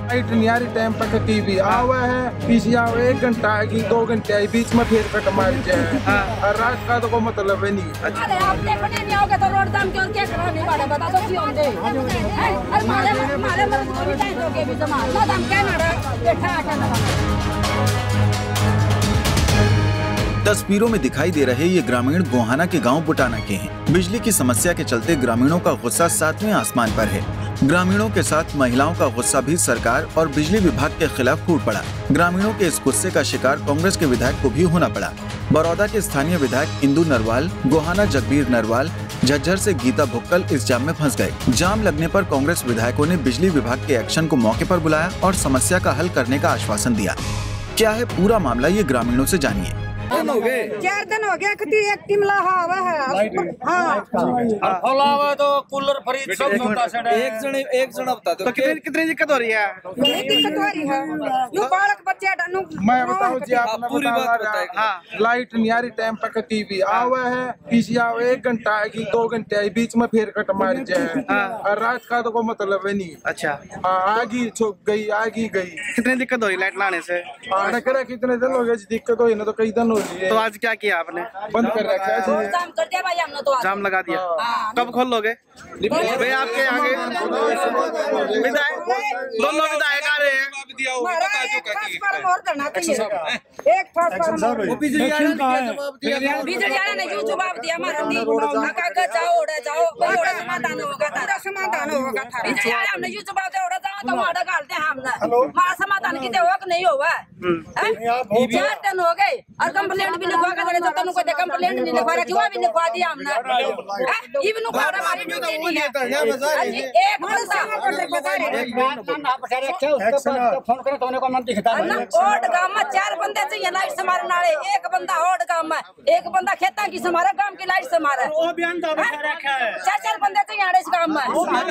Light नहीं आ रही time पर कभी भी आवा है पीछे आओ 1 घंटा आएगी 2 घंटे आई बीच में फिर कट मारी जाए और रात का तो कोई मतलब है नहीं। अरे आप देखने नहीं आओगे तो रोड दाम क्यों क्या कराने वाले बता दो क्यों दे अरे मारे को भी टाइम दोगे भी जमा ना दाम क्या ना बैठा आके तस्वीरों में दिखाई दे रहे ये ग्रामीण गोहाना के गांव बुटाना के हैं। बिजली की समस्या के चलते ग्रामीणों का गुस्सा 7वें आसमान पर है। ग्रामीणों के साथ महिलाओं का गुस्सा भी सरकार और बिजली विभाग के खिलाफ फूट पड़ा। ग्रामीणों के इस गुस्से का शिकार कांग्रेस के विधायक को भी होना पड़ा। बड़ौदा के स्थानीय विधायक इंदु नरवाल, गोहाना जगबीर नरवाल, झज्जर से गीता भुक्कल इस जाम में फंस गए। जाम लगने पर कांग्रेस विधायकों ने बिजली विभाग के एक्शन को मौके पर बुलाया और समस्या का हल करने का आश्वासन दिया। क्या है पूरा मामला, ये ग्रामीणों से जानिए। 4 दिन हो गया कि एक टिमला हवा है। हाँ तो कूलर फ्रिज सब होता है। एक जन बता दो तो कितनी दिक्कत हो रही है? नहीं दिक्कत हो रही है यो बालक बच्चे डनु मैं बताऊं जी आपने पूरी बात बताएं। हाँ लाइट नहीं आ रही टाइम पर कभी भी आवा है पीछे आओ 1 घंटा आएगी 2 घंटे आई बीच में फिर कट मारी जाए और रात का तो कोई मतलब है नहीं। अच्छा आगी छुप गई आगी गई। कितनी दिक्कत हो रही लाइट लाने से? कितने दिन हो गए दिक्कत हुई ना तो कई दिन हो रही है। तो आज क्या किया आपने? बंद कर रखा है जी। जाम कर दिया भाई हमने तो जाम लगा दिया। कब खोल लोगे भाई? आपके आगे विधायक दोनों विधायक आ रहे हैं। बिजली वाले ने जो जवाब दिया हमारा जाओ समाधान होगा बिजली वाले हमने जो जवाब दिया जाओ तो वहाँ डालते हैं हमने हमारा समाधान की हुआ नहीं हुआ 4 दिन हो गए और कंप्लेंट भी लिखवा कर तो तुमको कंप्लेंट नहीं लिखवा रहा भी लिखवा दिया हमने ये भी लिखवा रहा हमारी ड्यूटी नहीं है। एक फोन करे तो उन्हें को मन दिखता है ओड गांव में 4 बंदे चाहिए लाइट से मारने वाले। एक बंदा ओड गांव में, एक बंदा खेता की से मारा गांव की लाइट से मारा। वो बयान तो रखा है 4 बंदे चाहिए इस गांव में।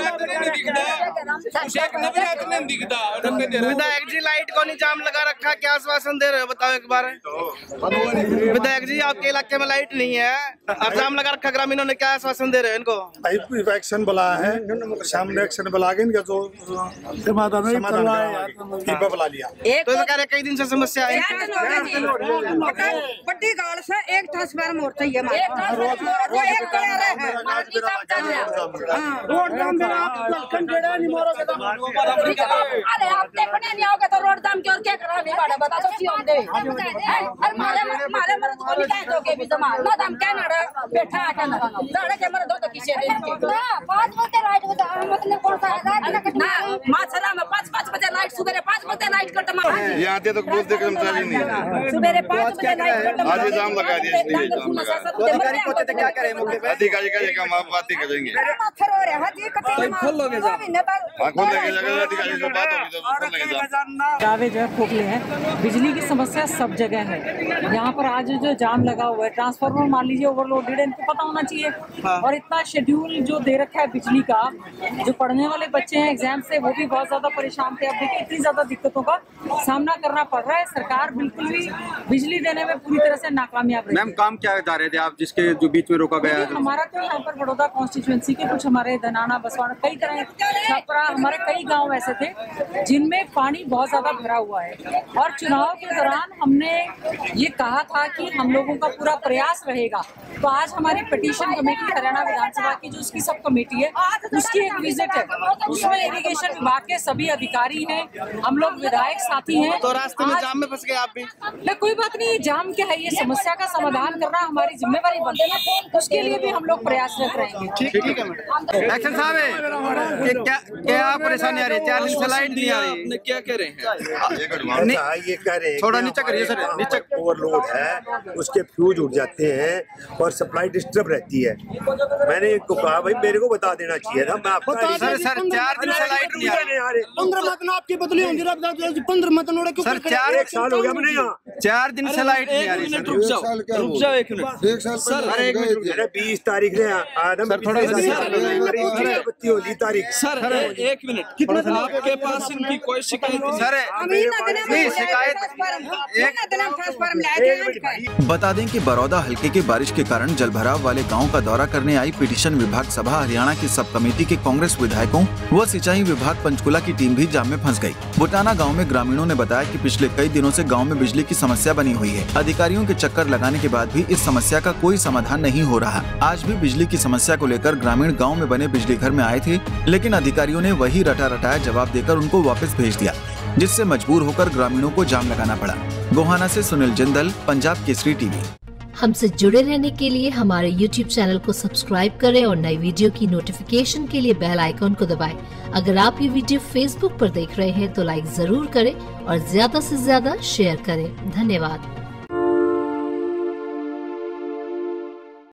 विधायक जी लाइट को नहीं जाम लगा रखा, क्या आश्वासन दे रहे हो बताओ एक बार। विधायक जी आपके इलाके में लाइट नहीं है अब जाम लगा रखा, ग्रामीणों ने क्या आश्वासन दे रहे हैं इनको? एक्शन बुलाया है, सामने एक्शन बुला के इनका जो बुला लिया। तो कह रहे कई दिन से समस्या है। बड़ी गाड़ से एक ट्रांसफार्मर मोड़ चाहिए अरे आप देखने नहीं आओगे तो रोड दाम क्यों क्या कराने वाले बता दो क्यों दे अरे मारे को भी टाइम दोगे भी जमा ना दाम क्या ना बैठा आके ना लड़े के मर दो तो किसे ना 5 बजे लाइट मतलब कौन सा ना माछरा में 5 बजे लाइट सुबह 5 बजे लाइट कट मार यहाँ तो बोलते कर्मचारी नहीं है। सुबह 5 बजे लाइट कट आज ही जाम लगा दिया इसलिए जाम लगा। तो अधिकारी पहुंचे तो क्या करें मौके पे? अधिकारी का काम आप बात ही करेंगे। खोल लोगे जाम? हाँ खोल लेंगे, जगह अधिकारी से बात होगी तो खोल लेंगे जाम। दावे जो है खोखले हैं। बिजली की समस्या सब जगह है। यहाँ पर आज जो जाम लगा हुआ है ट्रांसफार्मर मान लीजिए ओवरलोडेड है, इनको पता होना चाहिए। और इतना शेड्यूल जो दे रखा है बिजली का, जो पढ़ने वाले बच्चे हैं एग्जाम से वो भी बहुत ज्यादा परेशान थे। अब देखिए इतनी ज्यादा दिक्कतों का सामना करना पड़ रहा है। सरकार बिल्कुल भी बिजली देने में पूरी तरह से नाकामयाब रही। मैम काम क्या बता रहे थे आप जिसके जो बीच में रोका गया है? हमारा तो यहाँ पर बड़ौदा कॉन्स्टिट्यूएंसी के कुछ हमारे धनाना बसवाड़ा कई तरह छपरा हमारे कई गांव ऐसे थे जिनमें पानी बहुत ज्यादा भरा हुआ है। और चुनाव के दौरान हमने ये कहा था कि हम लोगों का पूरा प्रयास रहेगा। तो आज हमारी पिटीशन कमेटी हरियाणा विधानसभा की जो उसकी सब कमेटी है उसकी एक विजिट है, उसमें इरिगेशन विभाग के सभी अधिकारी हैं, हम लोग विधायक साथी हैं। तो रास्ते में जाम में फंस गए आप भी? कोई बात नहीं, जाम क्या है, ये समस्या का समाधान करना हमारी जिम्मेवारी बनती है, उसके लिए भी हम लोग प्रयासरत रहेंगे। ठीक है मैडम। एक्शन साहब है क्या परेशानी आ रही है? 4 दिन से लाइट नहीं आ रही, क्या कह रहे हैं? ये कह रहे हैं थोड़ा नीचे करिए सर, नीचे। ओवरलोड है, उसके फ्यूज उड़ जाते हैं और सप्लाई डिस्टर्ब रहती है। मैंने इनको कहा भाई मेरे को बता देना चाहिए था। मैं आपको सर 4 दिन से लाइट नहीं आ रही। 15 लाख आपकी बदली होंगी बताओ 15 मत नोड़ा क्यों? सर 1 साल हो गया मैंने यहाँ 4 दिन से लाइट नहीं आ रही सर। रुक जाओ 1 मिनट। 1 साल पहले 20 तारीख ने आदम थोड़ा सा होली तारीख। सर 1 मिनट, आपके पास इनकी कोई शिकायत नहीं? सर बता दें कि बरौदा हलके के बारिश के कारण जलभराव वाले गांव का दौरा करने आई पिटीशन विभाग सभा हरियाणा की सब कमेटी के कांग्रेस विधायकों व सिंचाई विभाग पंचकुला की टीम भी जाम में फंस गई। बुटाना गांव में ग्रामीणों ने बताया कि पिछले कई दिनों से गांव में बिजली की समस्या बनी हुई है। अधिकारियों के चक्कर लगाने के बाद भी इस समस्या का कोई समाधान नहीं हो रहा। आज भी बिजली की समस्या को लेकर ग्रामीण गाँव में बने बिजली घर में आए थे, लेकिन अधिकारियों ने वही रटा रटाया जवाब देकर उनको वापस भेज दिया, जिससे मजबूर होकर ग्रामीणों को जाम लगाना पड़ा। गोहाना से सुनील जिंदल, पंजाब केसरी टीवी। हमसे जुड़े रहने के लिए हमारे YouTube चैनल को सब्सक्राइब करें और नई वीडियो की नोटिफिकेशन के लिए बेल आइकॉन को दबाएं। अगर आप ये वीडियो Facebook पर देख रहे हैं तो लाइक जरूर करें और ज्यादा से ज्यादा शेयर करें। धन्यवाद।